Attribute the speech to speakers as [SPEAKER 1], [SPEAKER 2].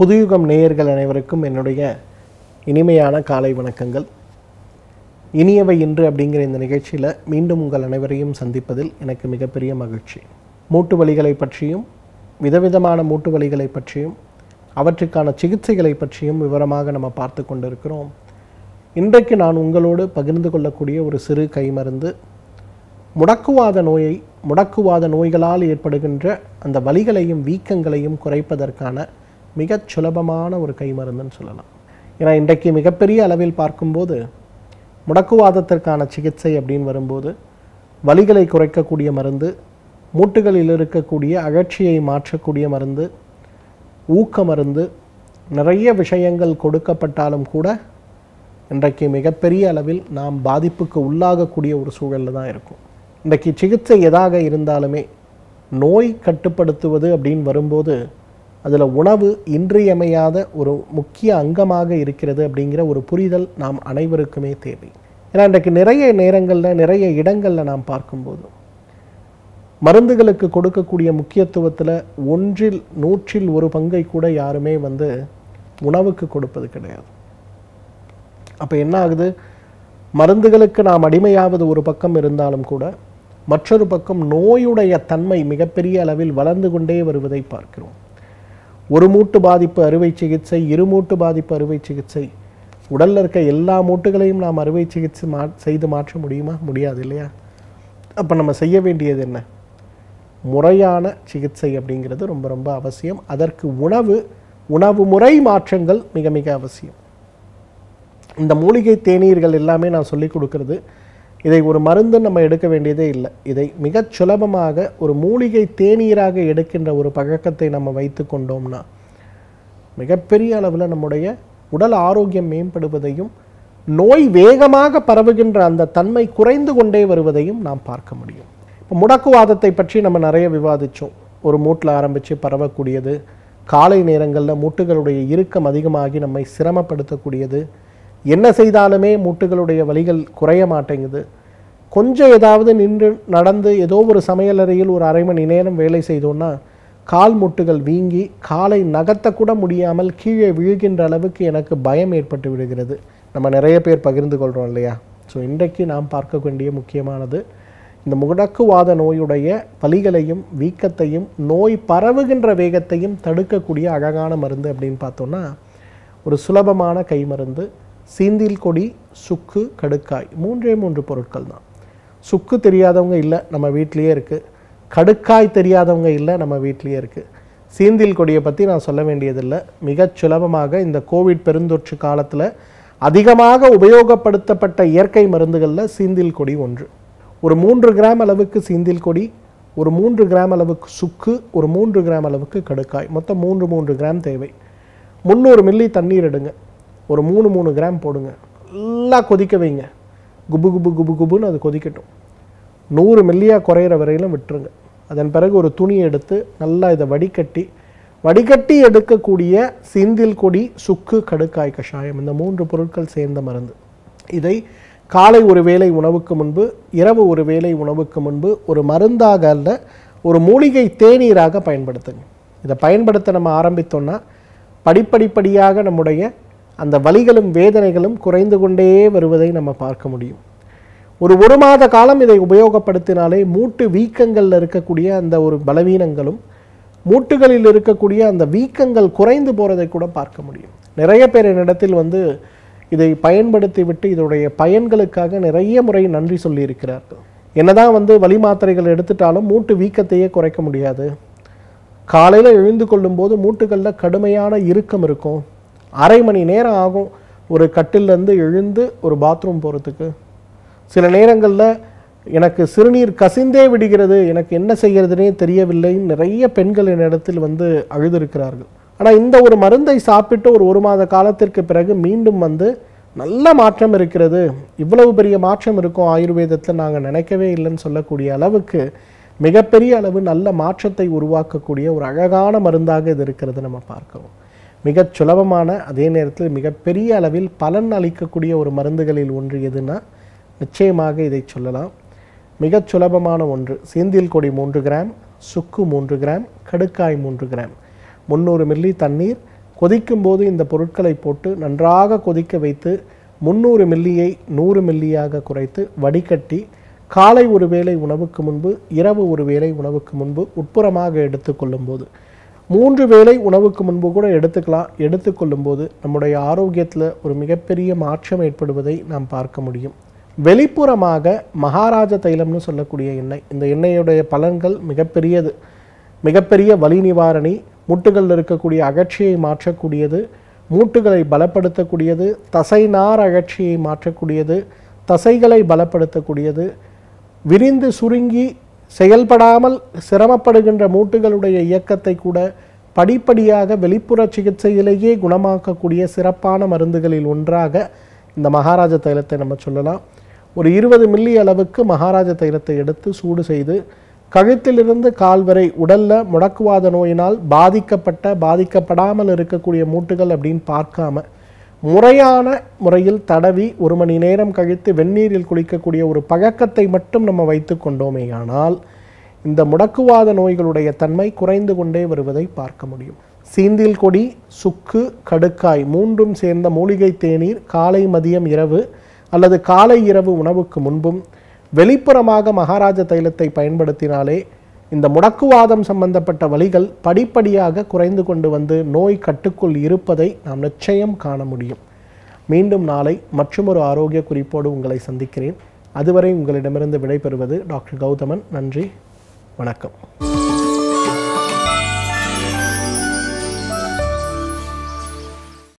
[SPEAKER 1] புதுயுகம் நேயர்கள் அனைவருக்கும் என்னுடைய இனிமையான காலை வணக்கங்கள். இனியவை இன்று அப்படிங்கிற இந்த நிகழ்ச்சியில் மீண்டும் உங்கள் அனைவரையும் சந்திப்பதில் எனக்கு மிகப்பெரிய மகிழ்ச்சி. மூட்டு வலிகளை பற்றியும் விதவிதமான மூட்டு வலிகளை பற்றியும் அவற்றுக்கான சிகிச்சைகளை பற்றியும் விவரமாக நம்ம பார்த்து கொண்டிருக்கிறோம். இன்றைக்கு நான் உங்களோடு பகிர்ந்து கொள்ளக்கூடிய ஒரு சிறு கைமருந்து முடக்குவாத நோய்களால் ஏற்படுகின்ற அந்த வலிகளையும் வீக்கங்களையும் குறைப்பதற்கான மிகச் சுலபமான ஒரு கைமருந்துன்னு சொல்லலாம். ஏன்னா இன்றைக்கு மிகப்பெரிய அளவில் பார்க்கும்போது முடக்குவாதத்திற்கான சிகிச்சை அப்படின்னு வரும்போது வலிகளை குறைக்கக்கூடிய மருந்து, மூட்டுகளில் இருக்கக்கூடிய அழற்சியை மாற்றக்கூடிய மருந்து, ஊக்க மருந்து, நிறைய விஷயங்கள் கொடுக்கப்பட்டாலும் கூட இன்றைக்கு மிகப்பெரிய அளவில் நாம் பாதிப்புக்கு உள்ளாகக்கூடிய ஒரு சூழலில் தான் இருக்கும். இன்றைக்கு சிகிச்சை எதாக இருந்தாலுமே நோய் கட்டுப்படுத்துவது அப்படின்னு வரும்போது அதில் உணவு இன்றியமையாத ஒரு முக்கிய அங்கமாக இருக்கிறது அப்படிங்கிற ஒரு புரிதல் நாம் அனைவருக்குமே தேவை. ஏன்னா இன்றைக்கு நிறைய நேரங்களில் நிறைய இடங்களில் நாம் பார்க்கும்போது மருந்துகளுக்கு கொடுக்கக்கூடிய முக்கியத்துவத்தில் 100 பங்கை கூட யாருமே உணவுக்கு கொடுப்பது கிடையாது. அப்போ என்ன ஆகுது, மருந்துகளுக்கு நாம் அடிமையாவது ஒரு பக்கம் இருந்தாலும் கூட மற்றொரு பக்கம் நோயுடைய தன்மை மிகப்பெரிய அளவில் வளர்ந்து கொண்டே வருவதை பார்க்கிறோம். ஒரு மூட்டு பாதிப்பு அறுவை சிகிச்சை, இரு மூட்டு பாதிப்பு அறுவை சிகிச்சை, உடலில் இருக்க எல்லா மூட்டுகளையும் நாம் அறுவை சிகிச்சை செய்து மாற்ற முடியுமா? முடியாது இல்லையா? அப்போ நம்ம செய்ய வேண்டியது என்ன? முறையான சிகிச்சை அப்படிங்கிறது ரொம்ப ரொம்ப அவசியம். அதற்கு உணவு முறை மாற்றங்கள் மிக மிக அவசியம். இந்த மூலிகை தேநீர்கள் எல்லாமே நான் சொல்லிக் கொடுக்கறது, இதை ஒரு மருந்து நம்ம எடுக்க வேண்டியதே இல்லை. இதை மிகச் சுலபமாக ஒரு மூலிகை தேநீராக எடுக்கின்ற ஒரு பழக்கத்தை நம்ம வைத்து கொண்டோம்னா மிகப்பெரிய அளவில் நம்முடைய உடல் ஆரோக்கியம் மேம்படுவதையும் நோய் வேகமாக பரவுகின்ற அந்த தன்மை குறைந்து கொண்டே வருவதையும் நாம் பார்க்க முடியும். இப்போ முடக்குவாதத்தை பற்றி நம்ம நிறைய விவாதித்தோம். ஒரு மூட்டில் ஆரம்பித்து பரவக்கூடியது, காலை நேரங்களில் மூட்டுகளுடைய இறுக்கம் அதிகமாகி நம்மை சிரமப்படுத்தக்கூடியது, என்ன செய்தாலுமே மூட்டுகளுடைய வலிகள் குறைய மாட்டேங்குது, கொஞ்சம் ஏதாவது நின்று நடந்து ஏதோ ஒரு சமையலறையில் ஒரு அரை மணி நேரம் வேலை செய்தோன்னா கால் மூட்டுகள் வீங்கி காலை நகர்த்தக்கூட முடியாமல் கீழே விழுகின்ற அளவுக்கு எனக்கு பயம் ஏற்பட்டு விடுகிறது. நம்ம நிறைய பேர் பகிர்ந்து கொள்கிறோம் இல்லையா? ஸோ இன்றைக்கு நாம் பார்க்க வேண்டிய முக்கியமானது இந்த முடக்குவாத நோயுடைய வலிகளையும் வீக்கத்தையும் நோய் பரவுகின்ற வேகத்தையும் தடுக்கக்கூடிய அழகான மருந்து அப்படின்னு பார்த்தோன்னா ஒரு சுலபமான கைமருந்து சீந்தில் கொடி, சுக்கு, கடுக்காய், 3 பொருட்கள் தான். சுக்கு தெரியாதவங்க இல்லை, நம்ம வீட்லேயே இருக்குது. கடுக்காய் தெரியாதவங்க இல்லை, நம்ம வீட்லேயே இருக்குது. சீந்தில் கொடியை பற்றி நான் சொல்ல வேண்டியதில்லை. மிகச் சுலபமாக இந்த கோவிட் பெருந்தொற்று காலத்தில் அதிகமாக உபயோகப்படுத்தப்பட்ட இயற்கை மருந்துகளில் சீந்தில் கொடி ஒன்று. ஒரு 3 கிராம் அளவுக்கு சீந்தில் கொடி, ஒரு 3 கிராம் அளவுக்கு சுக்கு, ஒரு 3 கிராம் அளவுக்கு கடுக்காய், மொத்தம் 3 கிராம் தேவை. 300 மில்லி தண்ணீர் எடுங்க, ஒரு 3 கிராம் போடுங்க, நல்லா கொதிக்க வைங்க. குபு குபு குபு குபுன்னு அது கொதிக்கட்டும். 100 மில்லியாக குறையிற வரையிலும் விட்டுருங்க. அதன் பிறகு ஒரு துணி எடுத்து நல்லா இதை வடிகட்டி எடுக்கக்கூடிய சீந்தில் கொடி, சுக்கு, கடுக்காய் கஷாயம், இந்த 3 பொருட்கள் சேர்ந்த மருந்து. இதை காலை ஒரு வேளை உணவுக்கு முன்பு, இரவு ஒரு வேளை உணவுக்கு முன்பு ஒரு மருந்தாக அல்ல, ஒரு மூலிகை தேநீராக பயன்படுத்துங்க. இதை பயன்படுத்த நம்ம ஆரம்பித்தோன்னா படிப்படியாக நம்முடைய அந்த வலிகளும் வேதனைகளும் குறைந்து கொண்டே வருவதை நம்ம பார்க்க முடியும். ஒரு மாத காலம் இதை உபயோகப்படுத்தினாலே மூட்டு வீக்கங்களில் இருக்கக்கூடிய அந்த ஒரு பலவீனங்களும் மூட்டுகளில் இருக்கக்கூடிய அந்த வீக்கங்கள் குறைந்து போகிறதை கூட பார்க்க முடியும். நிறைய பேர் என்னிடத்தில் இதை பயன்படுத்தி விட்டு இதோடைய பயன்களுக்காக நிறைய முறை நன்றி சொல்லி இருக்கிறார்கள். என்னதான் வலி மாத்திரைகள் எடுத்துட்டாலும் மூட்டு வீக்கத்தையே குறைக்க முடியாது. காலையில் எழுந்து கொள்ளும்போது மூட்டுகளில் கடுமையான இறுக்கம் இருக்கும். அரை மணி நேரம் ஆகும் ஒரு கட்டிலேருந்து எழுந்து ஒரு பாத்ரூம் போகிறதுக்கு. சில நேரங்களில் எனக்கு சிறுநீர் கசிந்தே விடுகிறது, எனக்கு என்ன செய்கிறதுனே தெரியவில்லைன்னு நிறைய பெண்கள் என்னிடத்தில் அழுதிருக்கிறார்கள். ஆனால் இந்த ஒரு மருந்தை சாப்பிட்டு ஒரு மாத காலத்திற்கு பிறகு மீண்டும் நல்ல மாற்றம் இருக்கிறது. இவ்வளவு பெரிய மாற்றம் இருக்கும் ஆயுர்வேதத்தில் நாங்கள் நினைக்கவே இல்லைன்னு சொல்லக்கூடிய அளவுக்கு மிகப்பெரிய அளவு நல்ல மாற்றத்தை உருவாக்கக்கூடிய ஒரு அழகான மருந்தாக இது இருக்கிறது நம்ம பார்க்கிறோம். மிகச் சுலபமான, அதே நேரத்தில் மிகப்பெரிய அளவில் பலன் அளிக்கக்கூடிய ஒரு மருந்துகளில் ஒன்று எதுனா நிச்சயமாக இதை சொல்லலாம். மிகச் சுலபமான ஒன்று சீந்தில் கொடி 3 கிராம், சுக்கு 3 கிராம், கடுக்காய் 3 கிராம், 300 மில்லி தண்ணீர், கொதிக்கும் போது இந்த பொருட்களை போட்டு நன்றாக கொதிக்க வைத்து 300 மில்லியை 100 மில்லியாக குறைத்து வடிகட்டி காலை ஒரு வேளை உணவுக்கு முன்பு, இரவு ஒரு வேளை உணவுக்கு முன்பு உட்புறமாக எடுத்துக்கொள்ளும் போது, 3 வேளை உணவுக்கு முன்பு கூட எடுத்துக்கலாம். எடுத்துக்கொள்ளும் போது நம்முடைய ஆரோக்கியத்தில் ஒரு மிகப்பெரிய மாற்றம் ஏற்படுவதை நாம் பார்க்க முடியும். வெளிப்புறமாக மகாராஜ தைலம்னு சொல்லக்கூடிய எண்ணெய், இந்த எண்ணெயுடைய பலன்கள் மிகப்பெரியது. மிகப்பெரிய வலி நிவாரணி, மூட்டுகளில் இருக்கக்கூடிய அகற்சியை மாற்றக்கூடியது, மூட்டுகளை பலப்படுத்தக்கூடியது, தசைநார் அகற்சியை மாற்றக்கூடியது, தசைகளை பலப்படுத்தக்கூடியது, விரிந்து சுருங்கி செயல்படாமல் சிரமப்படுகின்ற மூட்டுகளுடைய இயக்கத்தை கூட படிப்படியாக வெளிப்புற சிகிச்சையிலேயே குணமாக்கக்கூடிய சிறப்பான மருந்துகளில் ஒன்றாக இந்த மகாராஜ தைலத்தை நம்ம சொல்லலாம். ஒரு 20 மில்லி அளவுக்கு மகாராஜ தைலத்தை எடுத்து சூடு செய்து கழுத்திலிருந்து கால் வரை உடலில் முடக்குவாத நோயினால் பாதிக்கப்படாமல் இருக்கக்கூடிய மூட்டுகள் அப்படின்னு பார்க்காம முறையான முறையில் தடவி 1 மணி நேரம் கழித்து வெந்நீரில் குளிக்கக்கூடிய ஒரு பழக்கத்தை மட்டும் நம்ம வைத்து கொண்டோமே ஆனால் இந்த முடக்குவாத நோய்களுடைய தன்மை குறைந்து கொண்டே வருவதை பார்க்க முடியும். சீந்தில் கொடி, சுக்கு, கடுக்காய் 3ம் சேர்ந்த மூலிகை தேநீர் காலை, மதியம், இரவு அல்லது காலை இரவு உணவுக்கு முன்பும் வெளிப்புறமாக மகாராஜ தைலத்தை பயன்படுத்தினாலே இந்த முடக்குவாதம் சம்பந்தப்பட்ட வலிகள் படிப்படியாக குறைந்து கொண்டு வந்து நோய் கட்டுக்குள் இருப்பதை நாம் நிச்சயம் காண முடியும். மீண்டும் நாளை மற்றொரு ஆரோக்கிய குறிப்போடு உங்களை சந்திக்கிறேன். அதுவரை உங்களிடமிருந்து விடைபெறுவது டாக்டர் கௌதமன். நன்றி, வணக்கம்.